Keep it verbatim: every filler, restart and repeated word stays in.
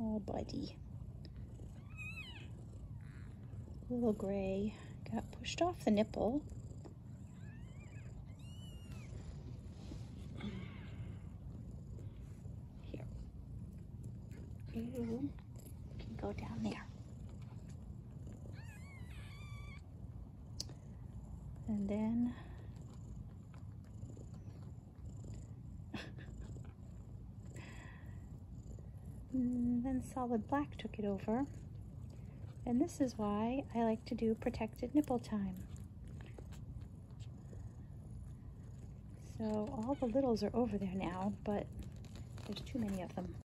Oh, buddy. Little gray got pushed off the nipple. Here. You can go down there. And then and then Solid Black took it over. And this is why I like to do protected nipple time. So all the littles are over there now, but there's too many of them.